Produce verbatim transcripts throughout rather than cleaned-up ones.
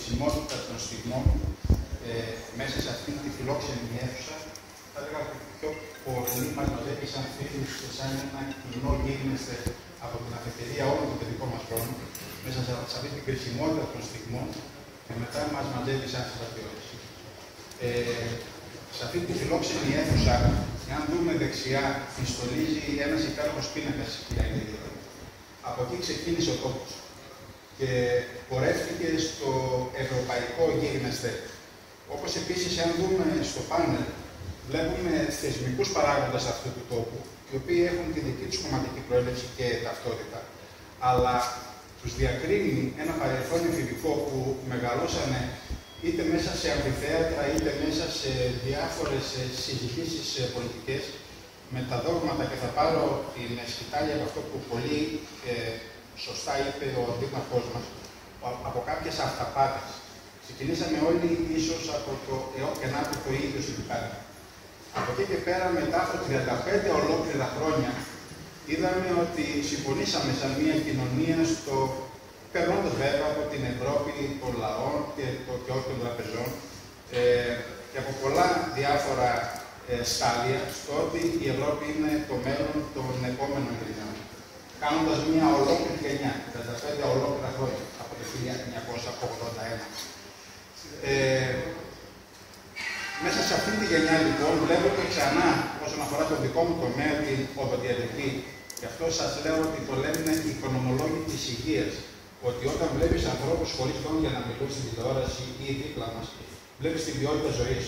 κρισιμότητα των στιγμών ε, μέσα σε αυτήν τη φιλόξενη αίθουσα, θα έλεγα ότι πιο πολύ μας μαζεύει σαν φίλους και σαν ένα κοινό γίγνεσθε από την αφετηρία όλων των παιδικών μας χρόνων, μέσα σε αυτή την κρισιμότητα των στιγμών, και μετά μας μαζεύει σαν συμπατριώτες. Ε, σε αυτή τη φιλόξενη αίθουσα, αν δούμε δεξιά, φυστολίζει ένας υπέροχος πίνακας, κυρία Αγγελίδη. Από εκεί ξεκίνησε ο τόπος και πορεύτηκε στο ευρωπαϊκό γίγνεσθε. Όπως επίσης, αν δούμε στο πάνελ, βλέπουμε θεσμικούς παράγοντες αυτού του τόπου, οι οποίοι έχουν τη δική τους κομματική προέλευση και ταυτότητα, αλλά τους διακρίνει ένα παρελθόν εφηβικό που μεγαλώσανε είτε μέσα σε αμφιθέατρα, είτε μέσα σε διάφορες συζητήσεις πολιτικές με τα δόγματα, και θα πάρω την σκητάλη από αυτό που πολύ ε, σωστά είπε ο δήμαρχός μας, από κάποιες αυταπάτες. Ξεκινήσαμε όλοι ίσως από το ΕΟ και να το ίδιο στην Πάνη. Από εκεί και πέρα, μετά από τριάντα πέντε ολόκληρα χρόνια, είδαμε ότι συμφωνήσαμε σαν μια κοινωνία στο, περνώντας βέβαια από την Ευρώπη των λαών και, το, και όχι των τραπεζών ε, και από πολλά διάφορα ε, στάδια, στο ότι η Ευρώπη είναι το μέλλον των επόμενων γενιών. Κάνοντας μια ολόκληρη γενιά, τριάντα πέντε ολόκληρα χρόνια, από το χίλια εννιακόσια ογδόντα ένα. Ε, μέσα σε αυτή τη γενιά, λοιπόν, βλέπετε ξανά, όσον αφορά τον δικό μου τομέα, την οδοντιατρική, γι' αυτό σας λέω ότι το λένε οι οικονομολόγοι της υγείας, ότι όταν βλέπεις ανθρώπους χωρίς χρόνο για να μιλούν στην τηλεόραση ή δίπλα μας, βλέπεις την ποιότητα ζωής.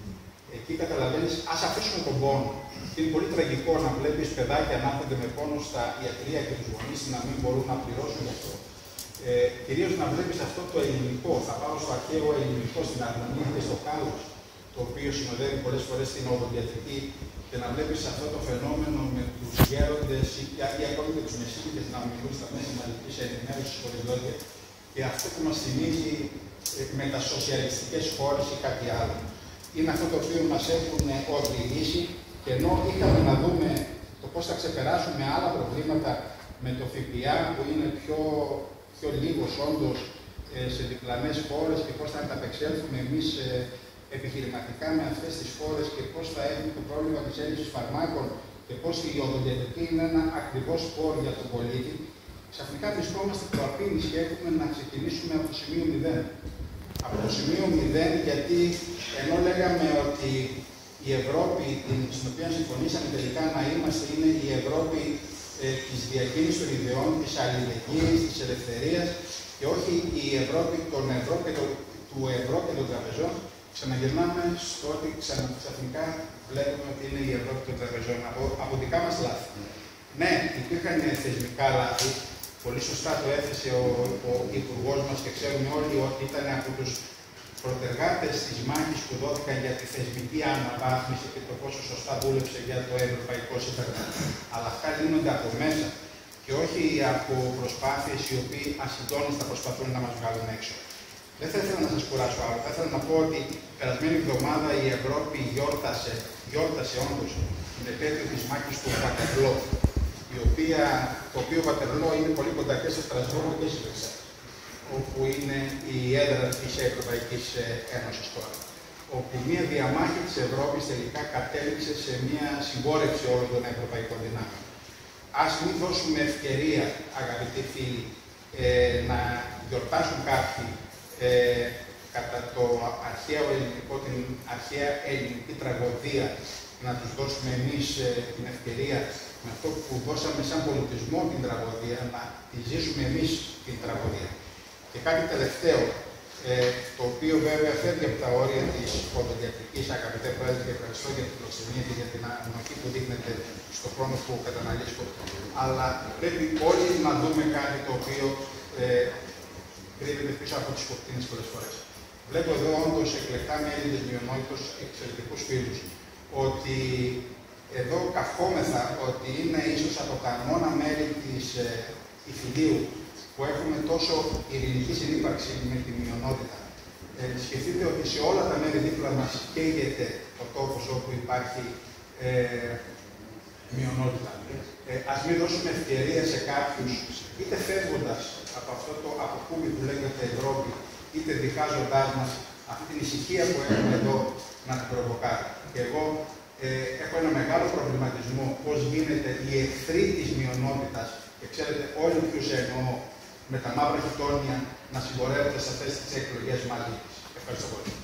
Εκεί καταλαβαίνεις, ας αφήσουμε τον πόνο. Και είναι πολύ τραγικό να βλέπεις παιδάκια να έρχονται με πόνο στα ιατρεία και τους γονείς να μην μπορούν να πληρώσουν γι' αυτό. Ε, κυρίως να βλέπεις αυτό το ελληνικό, θα πάω στο αρχαίο ελληνικό, στην αρμονία και στο κάλος, το οποίο συνοδεύει πολλές φορές την οδοντιατρική, και να βλέπεις αυτό το φαινόμενο με τους γέροντες ή, ή ακόμη και τους μεσήλικες να μιλούν στα μέσα μαζικής ενημέρωσης χωρίς λόγια. Και αυτό που μας θυμίζει ε, με τα σοσιαλιστικές χώρες ή κάτι άλλο. Είναι αυτό το οποίο μας έχουν οδηγήσει, και ενώ είχαμε να δούμε το πώς θα ξεπεράσουμε άλλα προβλήματα με το ΦΠΑ που είναι πιο, πιο λίγος όντως ε, σε διπλανές χώρες, και πώς θα ανταπεξέλθουμε εμείς ε, επιχειρηματικά με αυτές τις χώρες, και πώς θα έχουμε το πρόβλημα της έλλειψης φαρμάκων και πώς η οδοντιατρική είναι ένα ακριβώς σπόρο για τον πολίτη, ξαφνικά βρισκόμαστε προαπειλής και έχουμε να ξεκινήσουμε από το σημείο μηδέν. Από το σημείο μηδέν, γιατί ενώ λέγαμε ότι η Ευρώπη, στην οποία συμφωνήσαμε τελικά να είμαστε, είναι η Ευρώπη ε, της διακίνησης των ιδεών, της αλληλεγγύης, της ελευθερίας, και όχι η Ευρώπη των ευρώ και το, του ευρώ και των τραπεζών, ξαναγυρνάμε στο ότι ξαφνικά βλέπουμε ότι είναι η Ευρώπη των τραπεζών από, από δικά μας λάθη. Ναι, υπήρχαν θεσμικά λάθη. Πολύ σωστά το έθεσε ο, ο Υπουργός μας, και ξέρουμε όλοι ότι ήταν από τους προτεργάτες της μάχης που δόθηκαν για τη θεσμική αναβάθμιση και το πόσο σωστά δούλεψε για το Ευρωπαϊκό Σύνταγμα. Αλλά αυτά λύνονται από μέσα και όχι από προσπάθειες οι οποίοι ασυντόνιστα προσπαθούν να μας βγάλουν έξω. Δεν θα ήθελα να σας κουράσω άλλο. Θα ήθελα να πω ότι περασμένη εβδομάδα η Ευρώπη γιόρτασε, γιόρτασε όντως την επέτειο της μάχης του Βατερλό, η οποία, το οποίο Βατερλό είναι πολύ κοντά και στο Στρασβούργο και στη Βρυξέλλες, όπου είναι η έδρα της Ευρωπαϊκής Ένωσης τώρα. Όπου μια διαμάχη της Ευρώπης τελικά κατέληξε σε μια συμπόρευση όλων των ευρωπαϊκών δυνάμεων. Ας μην δώσουμε ευκαιρία, αγαπητοί φίλοι, ε, να γιορτάσουν κάποιοι ε, κατά το αρχαίο ελληνικό, την αρχαία ελληνική τραγωδία, να τους δώσουμε εμείς ε, την ευκαιρία με αυτό που δώσαμε σαν πολιτισμό την τραγωδία, να τη ζήσουμε εμείς την τραγωδία. Και κάτι τελευταίο, ε, το οποίο βέβαια φεύγει από τα όρια της οδοντιατρικής, αγαπητέ Πρόεδρε, και ευχαριστώ για την προξενία και για την ανοχή που δείχνετε στον χρόνο που καταναλύσω. Αλλά πρέπει όλοι να δούμε κάτι το οποίο ε, κρύβεται πίσω από τις κουρτίνες πολλές φορές. Βλέπω εδώ όντως εκλεκτά μέλη της μειονότητας, εξαιρετικούς φίλους, ότι εδώ καυχόμεθα ότι είναι ίσως από τα μόνα μέρη της ε, Ιφιλίου που έχουμε τόσο ειρηνική συνύπαρξη με τη μειονότητα. Ε, σκεφτείτε ότι σε όλα τα μέρη δίπλα μας καίγεται ο τόπος όπου υπάρχει ε, μειονότητα. Ε, ας μην δώσουμε ευκαιρία σε κάποιους, είτε φεύγοντας από αυτό το αποκούμπι που λέγεται Ευρώπη, είτε είτε διχάζοντάς μας αυτή την ησυχία που έχουμε εδώ να την προβοκάρει. Και εγώ ε, έχω ένα μεγάλο προβληματισμό πώς γίνεται η εχθρή της μειονότητας, και ξέρετε όλοι ποιους εννοώ, με τα μαύρα χιτόνια να συμπορεύονται σε αυτές τις εκλογές μαζί της. Ευχαριστώ πολύ.